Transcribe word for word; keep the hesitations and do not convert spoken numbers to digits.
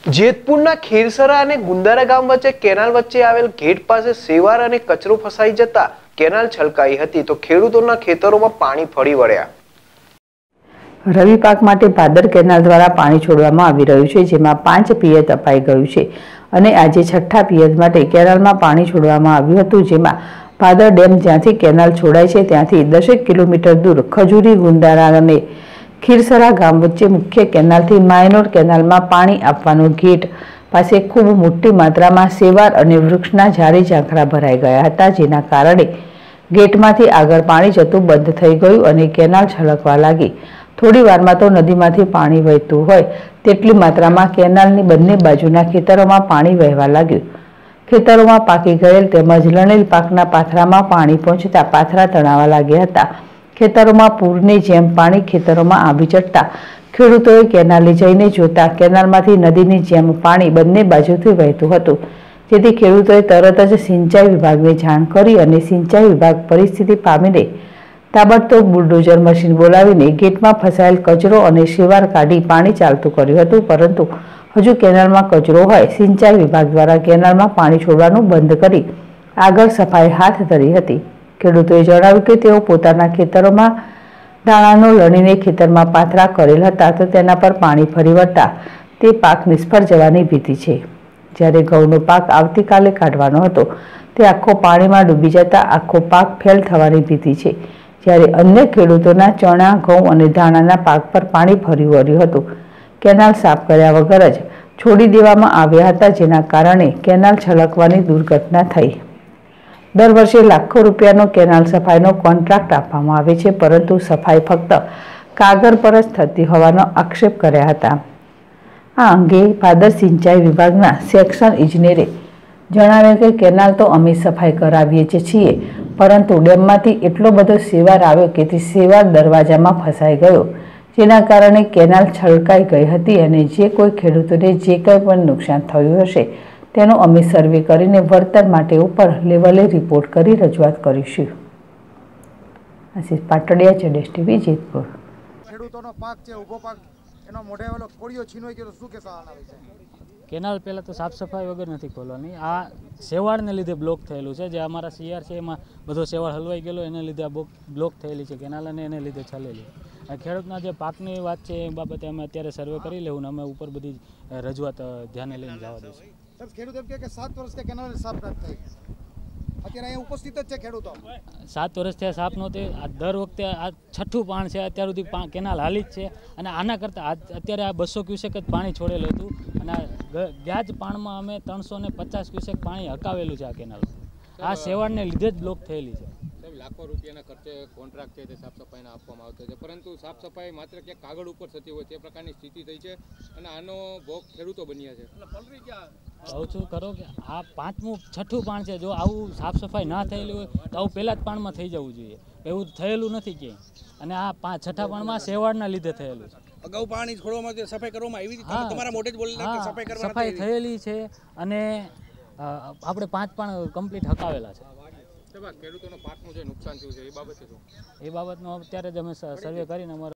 જેતપુરના ખેરસરા અને ગુંદારા ગામ વચ્ચે કેનાલ વચ્ચે આવેલ ગેટ પાસે સેવાર અને કચરો ફસાઈ જતા કેનાલ છલકાઈ હતી તો ખેડૂતોના ખેતરોમાં પાણી ફરી વળ્યા। રવિ પાક માટે ભાદર કેનાલ દ્વારા પાણી છોડવામાં આવી રહ્યું છે, જેમાં પાંચ પિયત અપાઈ ગયું છે અને આજે છઠ્ઠા પિયત માટે કેનાલમાં પાણી છોડવામાં આવ્યું હતું, જેમાં ભાદર ડેમ જ્યાંથી કેનાલ છોડાય છે ત્યાંથી દસેક કિલોમીટર દૂર ખજૂરી ગુંદારા અને ખીરસરા ગામ વચ્ચે મુખ્ય કેનાલથી માયનોર કેનાલમાં પાણી આપવાનો ગેટ પાસે ખૂબ મોટી માત્રામાં સેવાર અને વૃક્ષના ઝાડી ઝાંખરા ભરાઈ ગયા હતા, જેના કારણે ગેટમાંથી આગળ પાણી જતું બંધ થઈ ગયું અને કેનાલ છલકવા લાગી। થોડી વારમાં તો નદીમાંથી પાણી વહેતું હોય તેટલી માત્રામાં કેનાલની બંને બાજુના ખેતરોમાં પાણી વહેવા લાગ્યું। ખેતરોમાં પાકી ગયેલ તેમજ લણેલ પાકના પાથરામાં પાણી પહોંચતા પાથરા તણાવા લાગ્યા હતા। ખેતરોમાં પૂરની જેમ પાણી ખેતરોમાં આવી ચડતા ખેડૂતોએ કેનાલે જઈને જોતા કેનાલમાંથી નદીની જેમ પાણી બંને બાજુથી વહેતું હતું, જેથી ખેડૂતોએ તરત જ સિંચાઈ વિભાગને જાણ કરી અને સિંચાઈ વિભાગ પરિસ્થિતિ પામીને તાબડતોબ બુલડોઝર મશીન બોલાવીને ગેટમાં ફસાયેલ કચરો અને સેવાર કાઢી પાણી ચાલતું કર્યું હતું, પરંતુ હજુ કેનાલમાં કચરો હોય સિંચાઈ વિભાગ દ્વારા કેનાલમાં પાણી છોડવાનું બંધ કરી આગળ સફાઈ હાથ ધરી હતી। ખેડૂતોએ જણાવ્યું કે તેઓ પોતાના ખેતરોમાં દાણાનો લણીને ખેતરમાં પાથરા કરેલ હતા તો તેના પર પાણી ફરી વળતા તે પાક નિષ્ફળ જવાની ભીતિ છે। જ્યારે ઘઉંનો પાક આવતીકાલે કાઢવાનો હતો તે આખો પાણીમાં ડૂબી જતા આખો પાક ફેલ થવાની ભીતિ છે, જ્યારે અન્ય ખેડૂતોના ચણા, ઘઉં અને ધાણાના પાક પર પાણી ફરી વળ્યું હતું। કેનાલ સાફ કર્યા વગર જ છોડી દેવામાં આવ્યા હતા, જેના કારણે કેનાલ છલકવાની દુર્ઘટના થઈ। દર વર્ષે લાખો રૂપિયાનો કેનાલ સફાઈનો કોન્ટ્રાક્ટ આપવામાં આવે છે, પરંતુ સફાઈ ફક્ત કાગળ પર જ થતી હોવાનો આક્ષેપ કર્યા હતા। આ અંગે ભાદર સિંચાઈ વિભાગના સેક્શન ઇજનેરે જણાવ્યું કે કેનાલ તો અમે સફાઈ કરાવીએ જ છીએ, પરંતુ ડેમમાંથી એટલો બધો સેવાર આવ્યો કે તે સેવાર દરવાજામાં ફસાઈ ગયો, જેના કારણે કેનાલ છલકાઈ ગઈ હતી અને જે કોઈ ખેડૂતોને જે કંઈ પણ નુકસાન થયું હશે તેનો અમે સર્વે કરીને વળતર માટે ઉપર લેવલે રિપોર્ટ કરી રજૂઆત કરીશું। આશીષ પાટડિયા, જેડેશ ટીવી, જેતપુર। ખેડૂતોનો પાક છે, ઊભો પાક એનો મોઢેવાળો કોળિયો છીનવાઈ ગયો, શું કહેશો આના વિશે? કેનાલ પહેલાં તો સાફ સફાઈ વગર નથી ખોલવાની, આ સેવાળને લીધે બ્લોક થયેલું છે। જે અમારા સીઆર છે એમાં બધો સેવાળ હલવાઈ ગયેલો, એને લીધે આ બ્લોક થયેલી છે કેનાલ અને એને લીધે ચાલેલી। ખેડૂતના જે પાકની વાત છે એ બાબતે અમે અત્યારે સર્વે કરી લેવું ને અમે ઉપર બધી રજૂઆત ધ્યાને લઈને જવા દઈશું। સાહેબ, ખેડૂત એમ કહે કે સાત વર્ષથી કેનાલ સાફ નથી થઈ, અત્યારે અહીંયા ઉપસ્થિત જ છે ખેડૂતો। સાત વર્ષથી સાફ નહોતી, આ દર વખતે આ છઠ્ઠું પાણ છે, અત્યાર સુધી કેનાલ હાલી જ છે અને આના કરતાં અત્યારે આ બસો ક્યુસેક જ પાણી છોડેલું હતું અને ગયા જ પાણમાં અમે ત્રણસો ને પચાસ ક્યુસેક પાણી હકાવેલું છે આ કેનાલ। આ સેવાળને લીધે જ બ્લોક થયેલી છે। લાખો રૂપિયાના ખર્ચે કોન્ટ્રાક્ટ છે તે સાફ સફાઈના આપવામાં આવતો છે, પરંતુ સાફ સફાઈ માત્ર ક્યાંક કાગળ ઉપર થતી હોય તે પ્રકારની સ્થિતિ થઈ છે અને આનો ભોગ ખેડૂતો બન્યા છે। કહું છું ખરો કે આ પાંચમું છઠ્ઠું પાણ છે, જો આવું સાફ સફાઈ ના થયેલી હોય તો આવું પહેલા જ પાણમાં થઈ જવું જોઈએ, એવું થયેલું નથી ક્યાંય અને આ પાંચ છઠ્ઠા પાણમાં સેવાળના લીધે થયેલું છે। અગાઉ પાણી છોડવામાં સફાઈ કરવામાં આવી હતી, તમારા મોઢે જ બોલેલા કે સફાઈ કરવાની સફાઈ થયેલી છે અને આપણે પાંચ પાણ કમ્પ્લીટ હકાવેલા છે। ખેડૂતોનો પાકનું જે નુકસાન થયું છે એ બાબતે શું? એ બાબતનો અત્યારે જ અમે સર્વે કરીને અમારે